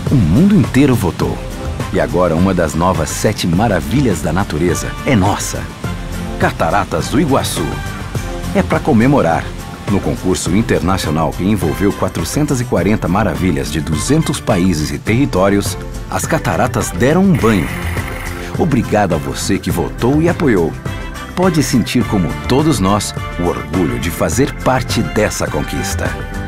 O mundo inteiro votou. E agora uma das novas 7 maravilhas da natureza é nossa. Cataratas do Iguaçu. É para comemorar. No concurso internacional que envolveu 440 maravilhas de 200 países e territórios, as cataratas deram um banho. Obrigado a você que votou e apoiou. Pode sentir, como todos nós, o orgulho de fazer parte dessa conquista.